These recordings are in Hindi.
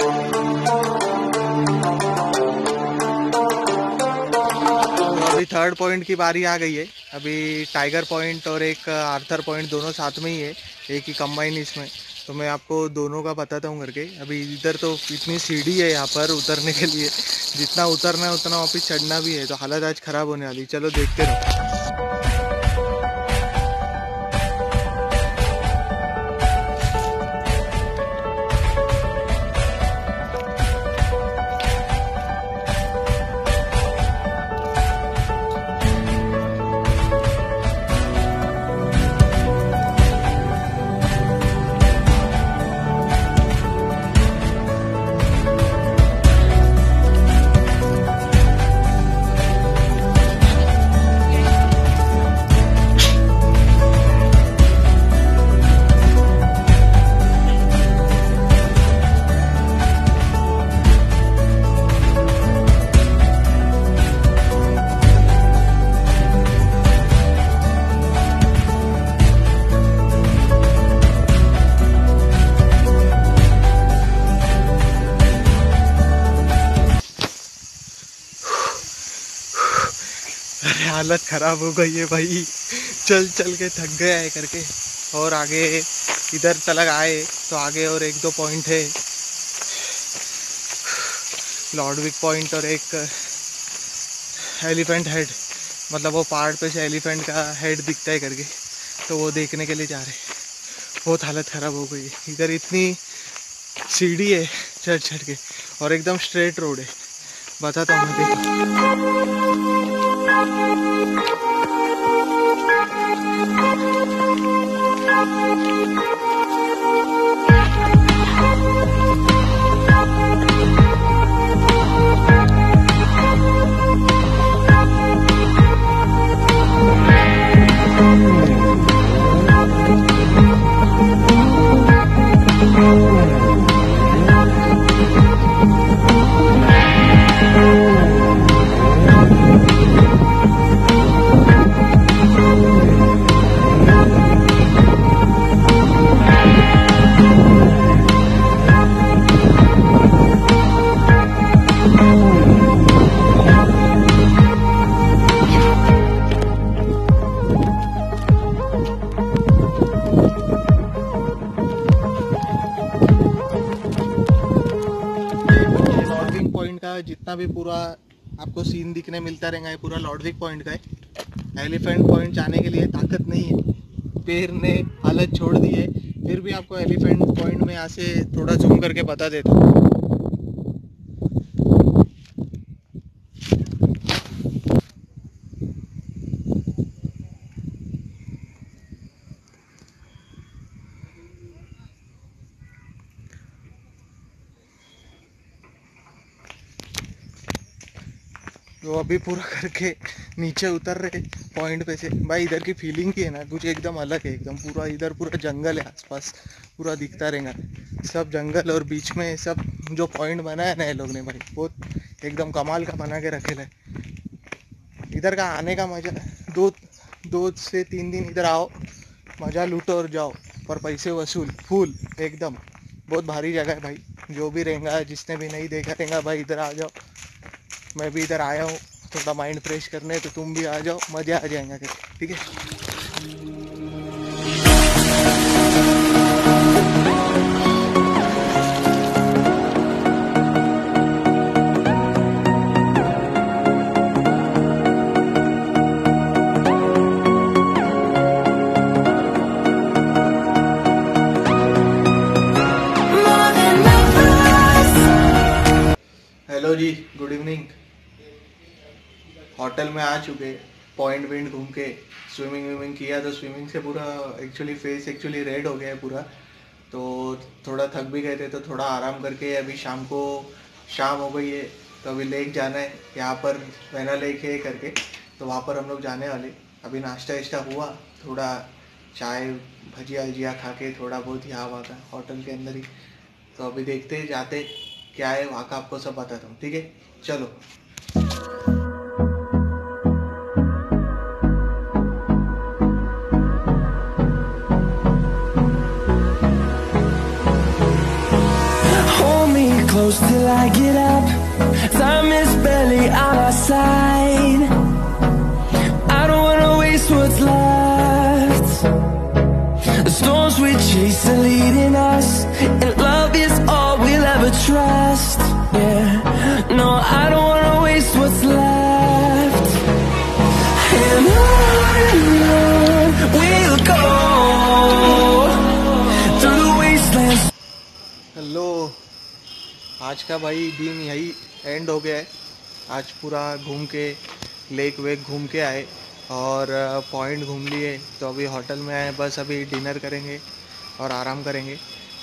अभी थर्ड पॉइंट की बारी आ गई है। अभी टाइगर पॉइंट और एक आर्थर पॉइंट दोनों साथ में ही है, एक ही कंबाइन इसमें। तो मैं आपको दोनों का बताता हूँ करके। अभी इधर तो इतनी सीढ़ी है यहाँ पर उतरने के लिए, जितना उतरना है उतना वापिस चढ़ना भी है, तो हालत आज ख़राब होने वाली। चलो देखते रहो। अरे हालत ख़राब हो गई है भाई, चल चल के थक गया है करके। और आगे इधर तलक आए तो आगे और एक दो पॉइंट है, लॉर्डविक पॉइंट और एक एलिफेंट हेड, मतलब वो पहाड़ पे से एलिफेंट का हेड दिखता है करके, तो वो देखने के लिए जा रहे हैं। बहुत हालत ख़राब हो गई है। इधर इतनी सीढ़ी है चढ़ चढ़ के, और एकदम स्ट्रेट रोड है। बताता हूँ मैं, देखो। पॉइंट का जितना भी पूरा आपको सीन दिखने मिलता रहेगा, ये पूरा लॉर्डविक पॉइंट का है। एलिफेंट पॉइंट जाने के लिए ताकत नहीं है, पैर ने हालत छोड़ दी है। फिर भी आपको एलिफेंट पॉइंट में यहाँ से थोड़ा जूम करके बता देता हूँ। तो अभी पूरा करके नीचे उतर रहे पॉइंट पे से। भाई इधर की फीलिंग की है ना, कुछ एकदम अलग है। एकदम पूरा इधर पूरा जंगल है, आसपास पूरा दिखता रहेगा सब जंगल, और बीच में सब जो पॉइंट बनाया ना ये लोग ने भाई, बहुत एकदम कमाल का बना के रखे है। इधर का आने का मजा, दो से 3 दिन इधर आओ, मज़ा लूटो और जाओ, पर पैसे वसूल फुल एकदम। बहुत भारी जगह है भाई, जो भी रहेगा, जिसने भी नहीं देखा रहेगा भाई, इधर आ जाओ। मैं भी इधर आया हूँ थोड़ा माइंड फ्रेश करने, तो तुम भी आ जाओ, मज़ा आ जाएगा। ठीक है। हेलो जी, गुड इवनिंग। होटल में आ चुके, पॉइंट विंट घूम के स्विमिंग विमिंग किया, तो स्विमिंग से पूरा फेस रेड हो गया है पूरा। तो थोड़ा थक भी गए थे, तो थोड़ा आराम करके अभी शाम हो गई है, तो अभी लेक जाना है। यहाँ पर वैना लेक है करके, तो वहाँ पर हम लोग जाने वाले। अभी नाश्ता वाश्ता हुआ, थोड़ा चाय भजिया वजिया खा के थोड़ा बहुत यहाँ वहाँ का होटल के अंदर ही। तो अभी देखते जाते क्या है वहाँ का, आपको सब बताता हूँ। ठीक है, चलो। close till I get up. Time is barely on our side. I don't wanna waste what's left. The storms we chase are leading us, and love is all we'll ever trust. Yeah, no, I don't wanna waste what's left. And on we'll go through the wastelands. Hello, आज का भाई दिन यही एंड हो गया है। आज पूरा घूम के लेक वेक घूम के आए और पॉइंट घूम लिए। तो अभी होटल में आए, बस अभी डिनर करेंगे और आराम करेंगे।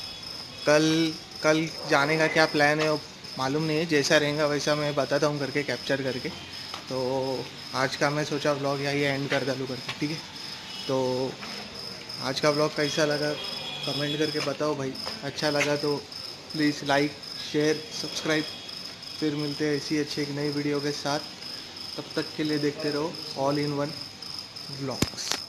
कल जाने का क्या प्लान है वो मालूम नहीं है, जैसा रहेगा वैसा मैं बताता हूँ करके, कैप्चर करके। तो आज का मैं सोचा व्लॉग यही एंड कर डालूँ करके, ठीक है। तो आज का व्लॉग कैसा लगा कमेंट करके बताओ भाई। अच्छा लगा तो प्लीज़ लाइक शेयर सब्सक्राइब। फिर मिलते हैं ऐसी अच्छी एक नई वीडियो के साथ। तब तक के लिए देखते रहो ऑल इन वन व्लॉग्स।